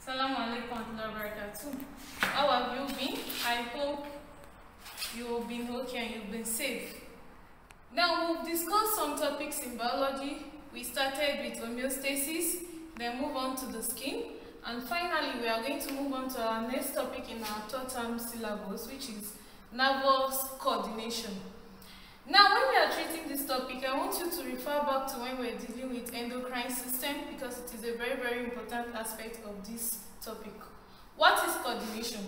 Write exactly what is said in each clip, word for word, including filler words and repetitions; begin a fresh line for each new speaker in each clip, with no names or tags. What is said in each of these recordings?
Assalamu alaikum warahmatullahi wabarakatuh. How have you been? I hope you've been okay and you've been safe. Now we've discussed some topics in biology. We started with homeostasis, then move on to the skin, and finally we are going to move on to our next topic in our third term syllabus, which is nervous coordination. Now, when we are treating this topic, I want you to refer back to when we're dealing with endocrine system, because it is a very, very important aspect of this topic. What is coordination?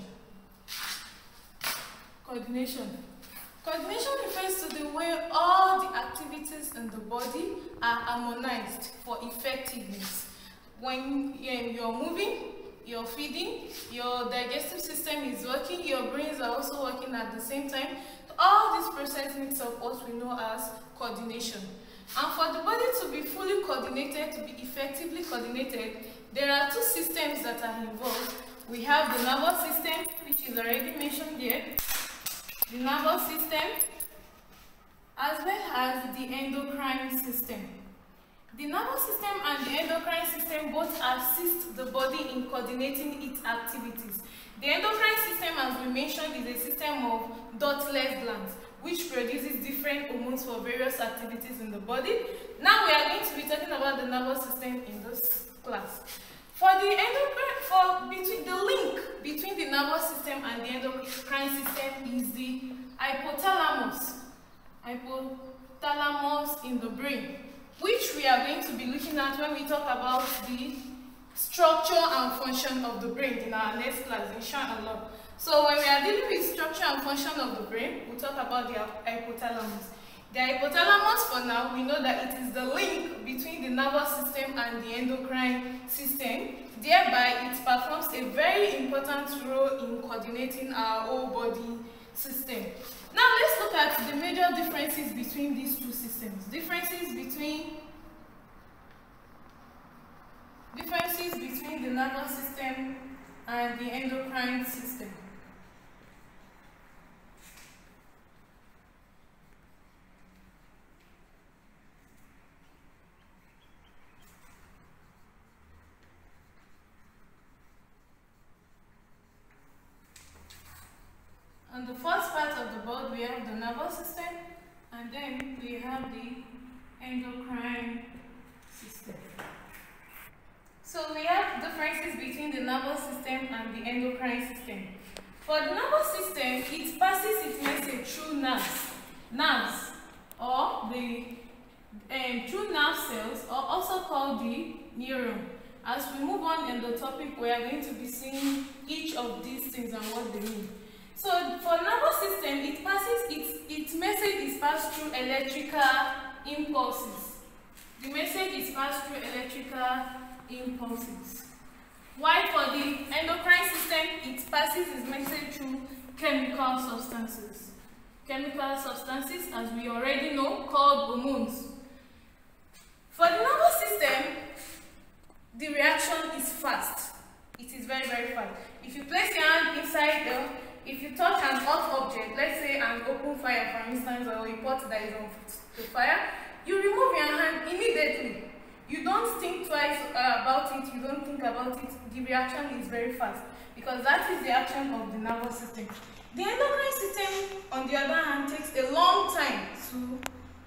Coordination. Coordination refers to the way all the activities in the body are harmonized for effectiveness. When you're moving, you're feeding, your digestive system is working, your brains are also working at the same time. All this process makes up what we know as coordination. And for the body to be fully coordinated, to be effectively coordinated, there are two systems that are involved. We have the nervous system, which is already mentioned here, the nervous system, as well as the endocrine system. The nervous system and the endocrine system both assist the body in coordinating its activities. The endocrine system, as we mentioned, is a system of ductless glands, which produces different hormones for various activities in the body. Now we are going to be talking about the nervous system in this class. For the endocrine, for between the link between the nervous system and the endocrine system is the hypothalamus. Hypothalamus in the brain, which we are going to be looking at when we talk about the structure and function of the brain in our next class, inshallah. So when we are dealing with structure and function of the brain, we'll talk about the hypothalamus. The hypothalamus, for now, we know that it is the link between the nervous system and the endocrine system. Thereby, it performs a very important role in coordinating our whole body system. Now let's look at the major differences between these two systems. Differences between Differences between the nervous system and the endocrine system. On the first part of the board, we have the nervous system, and then we have the endocrine system. So we have differences between the nervous system and the endocrine system. For the nervous system, it passes its message through nerves, nerves, or the um, through nerve cells, or also called the neuron. As we move on in the topic, we are going to be seeing each of these things and what they mean. So for nervous system, it passes its its message is passed through electrical impulses. The message is passed through electrical impulses. While for the endocrine system, it passes its message through chemical substances. Chemical substances, as we already know, called hormones. For the nervous system, the reaction is fast. It is very, very fast. If you place your hand inside the, if you touch an hot object, let's say an open fire, for instance, or a pot that is on the fire, you remove your hand immediately. You don't think twice uh, about it, you don't think about it, the reaction is very fast, because that is the action of the nervous system. The endocrine system, on the other hand, takes a long time to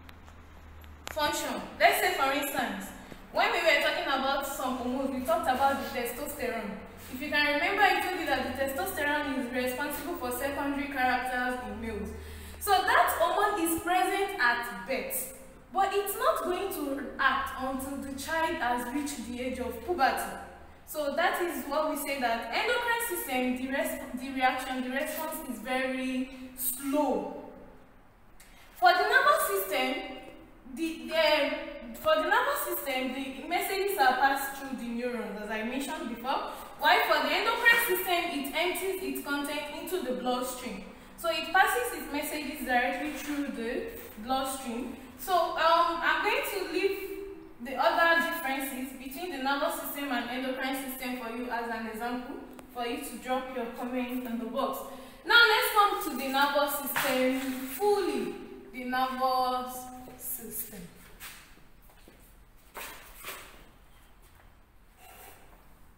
function. Let's say, for instance, when we were talking about some hormones, we talked about the testosterone. If you can remember, I told you that the testosterone is responsible for secondary characters in males. So that hormone is present at birth. But it's not going to act until the child has reached the age of puberty. So that is what we say that endocrine system, the, res the reaction, the response is very slow. For the nervous system, the, the, for the nervous system, the messages are passed through the neurons, as I mentioned before. While for the endocrine system, it empties its content into the bloodstream. So it passes its messages directly through the bloodstream. So um, I'm going to leave the other differences between the nervous system and endocrine system for you as an example, for you to drop your comment in the box. Now let's come to the nervous system fully. The nervous system.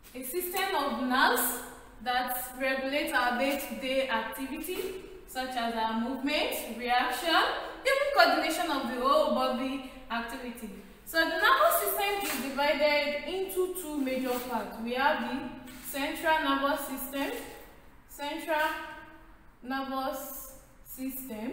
a system of nerves that regulate our day-to-day activity, such as our movement, reaction, even coordination of the whole body activity. So the nervous system is divided into two major parts. We have the central nervous system, central nervous system,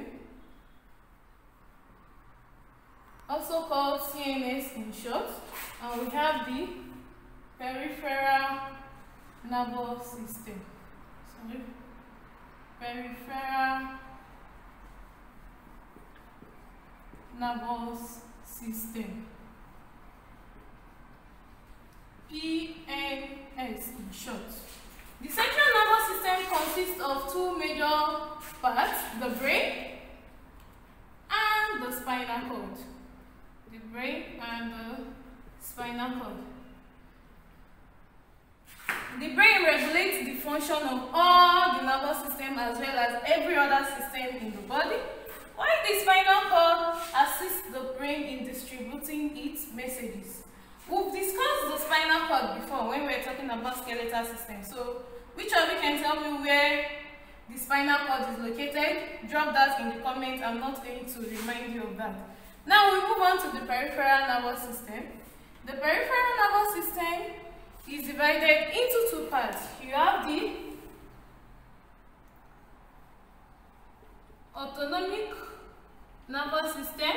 also called C N S in short, and we have the peripheral nervous system. Sorry. Peripheral nervous system. P N S in short. The central nervous system consists of two major parts, the brain and the spinal cord. The brain and the spinal cord. The brain regulates the function of all the nervous system as well as every other system in the body, while the spinal cord assists the brain in distributing its messages. We've discussed the spinal cord before when we were talking about skeletal system. So, which of you can tell me where the spinal cord is located? Drop that in the comments. I'm not going to remind you of that. Now we move on to the peripheral nervous system. The peripheral nervous system is divided into two parts. You have the autonomic nervous system,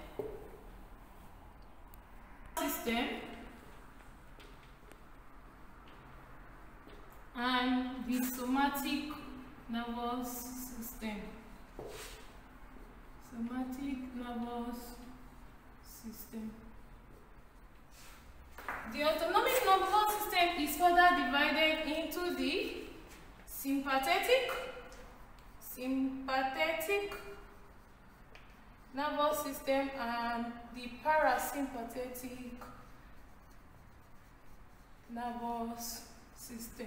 system and the somatic nervous system. Somatic nervous system. The autonomic nervous system is further divided into the sympathetic, sympathetic nervous system and the parasympathetic nervous system.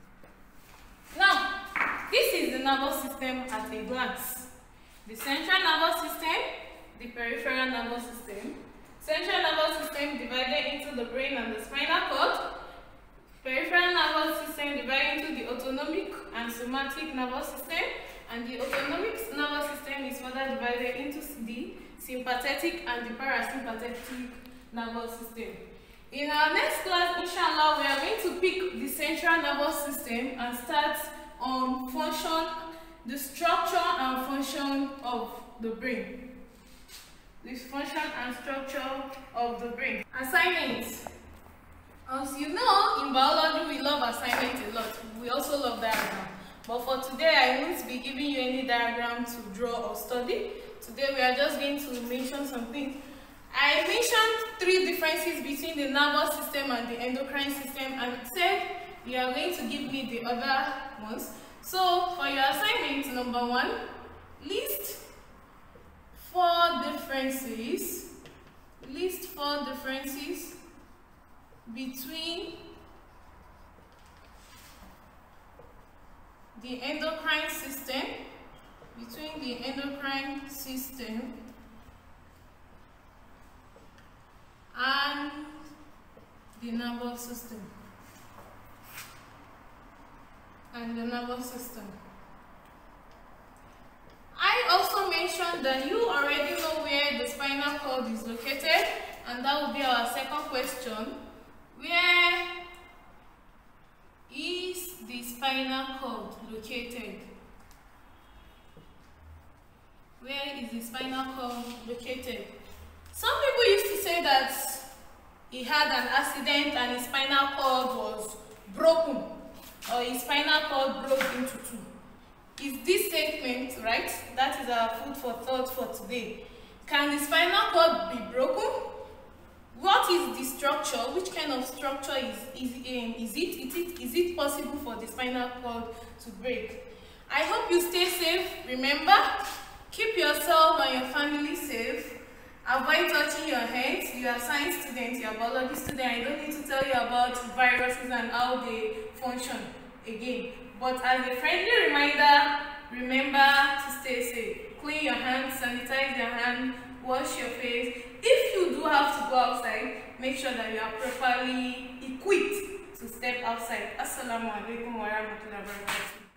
Now, this is the nervous system at a glance. The central nervous system, the peripheral nervous system. Central nervous system divided into the brain and the spinal cord. Peripheral nervous system divided into the autonomic and somatic nervous system. And the autonomic nervous system is further divided into the sympathetic and the parasympathetic nervous system. In our next class, inshallah, we are going to pick the central nervous system and start on function, the structure and function of the brain. This function and structure of the brain. Assignments. As you know, in biology we love assignments a lot. We also love diagram. But for today, I won't be giving you any diagram to draw or study. Today we are just going to mention some things. I mentioned three differences between the nervous system and the endocrine system, and said you are going to give me the other ones. So for your assignment, number one, list four differences. List four differences between the endocrine system, between the endocrine system and the nervous system. And the nervous system. I also mentioned that you already know where the spinal cord is located, and that will be our second question. Where is the spinal cord located? Where is the spinal cord located? Some people used to say that he had an accident and his spinal cord was broken, or his spinal cord broke into two. Is this statement right? That is our food for thought for today. Can the spinal cord be broken? What is the structure? Which kind of structure is, is, um, is, it, is, it, is it possible for the spinal cord to break? I hope you stay safe. Remember, keep yourself and your family safe. Avoid touching your hands. You are science students, you are biology students. I don't need to tell you about viruses and how they function again. But as a friendly reminder, remember to stay safe. Clean your hands, sanitize your hands, wash your face. If you do have to go outside, make sure that you are properly equipped to step outside. Assalamu alaikum wa rahmatullahi wa barakatuh.